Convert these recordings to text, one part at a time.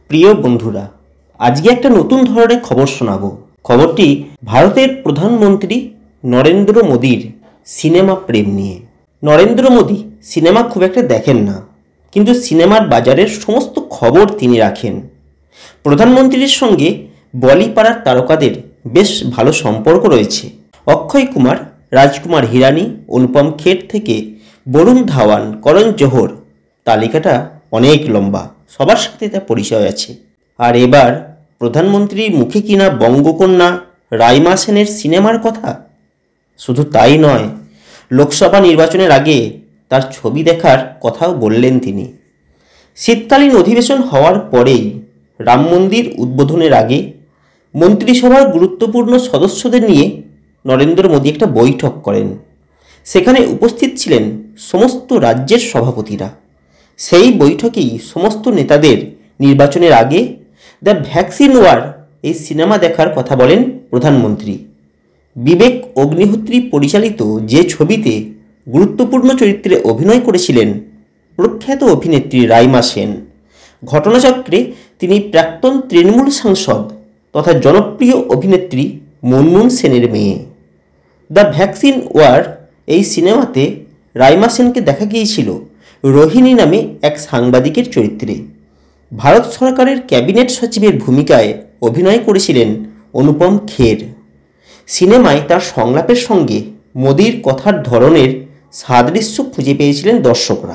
প্রিয় বন্ধুরা, আজকে একটা নতুন ধরনের খবর শোনাবো। খবরটি ভারতের প্রধানমন্ত্রী নরেন্দ্র মোদীর সিনেমা প্রেম নিয়ে। নরেন্দ্র মোদী সিনেমা খুব একটা দেখেন না, কিন্তু সিনেমার বাজারের সমস্ত খবর তিনি রাখেন। প্রধানমন্ত্রীর সঙ্গে বলিপাড়ার তারকাদের বেশ ভালো সম্পর্ক রয়েছে। অক্ষয় কুমার, রাজকুমার হিরানি, অনুপম খের থেকে বরুণ ধাওয়ান, করণ জোহর, তালিকাটা অনেক লম্বা। সবার সাথে তার পরিচয় আছে। আর এবার প্রধানমন্ত্রীর মুখে কিনা বঙ্গকন্যা রাইমা সেনের সিনেমার কথা। শুধু তাই নয়, লোকসভা নির্বাচনের আগে তার ছবি দেখার কথাও বললেন তিনি। শীতকালীন অধিবেশন হওয়ার পরেই রাম মন্দির উদ্বোধনের আগে মন্ত্রিসভার গুরুত্বপূর্ণ সদস্যদের নিয়ে নরেন্দ্র মোদী একটা বৈঠক করেন। সেখানে উপস্থিত ছিলেন সমস্ত রাজ্যের সভাপতিরা। সেই বৈঠকেই সমস্ত নেতাদের নির্বাচনের আগে দ্য ভ্যাকসিন ওয়ার এই সিনেমা দেখার কথা বলেন প্রধানমন্ত্রী। বিবেক অগ্নিহোত্রী পরিচালিত যে ছবিতে গুরুত্বপূর্ণ চরিত্রে অভিনয় করেছিলেন প্রখ্যাত অভিনেত্রী রাইমা সেন, ঘটনাচক্রে তিনি প্রাক্তন তৃণমূল সাংসদ তথা জনপ্রিয় অভিনেত্রী মুনমুন সেনের মেয়ে। দ্য ভ্যাকসিন ওয়ার এই সিনেমাতে রাইমা সেনকে দেখা গিয়েছিল রোহিণী নামে এক সাংবাদিকের চরিত্রে। ভারত সরকারের ক্যাবিনেট সচিবের ভূমিকায় অভিনয় করেছিলেন অনুপম খের। সিনেমায় তার সংলাপের সঙ্গে মোদির কথার ধরনের সাদৃশ্য খুঁজে পেয়েছিলেন দর্শকরা।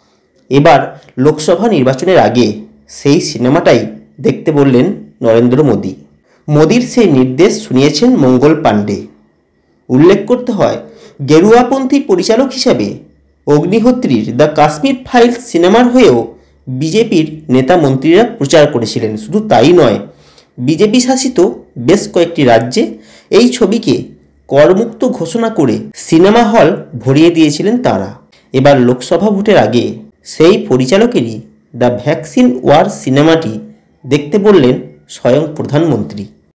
এবার লোকসভা নির্বাচনের আগে সেই সিনেমাটাই দেখতে বললেন নরেন্দ্র মোদী। মোদির সেই নির্দেশ শুনিয়েছেন মঙ্গল পাণ্ডে। উল্লেখ করতে হয়, গেরুয়াপন্থী পরিচালক হিসাবে অগ্নিহোত্রীর দ্য কাশ্মীর ফাইলস সিনেমার হয়েও বিজেপির নেতা মন্ত্রীরা প্রচার করেছিলেন। শুধু তাই নয়, বিজেপি শাসিত বেশ কয়েকটি রাজ্যে এই ছবিকে করমুক্ত ঘোষণা করে সিনেমা হল ভরিয়ে দিয়েছিলেন তারা। এবার লোকসভা ভোটের আগে সেই পরিচালকেরই দ্য ভ্যাকসিন ওয়ার সিনেমাটি দেখতে বললেন স্বয়ং প্রধানমন্ত্রী।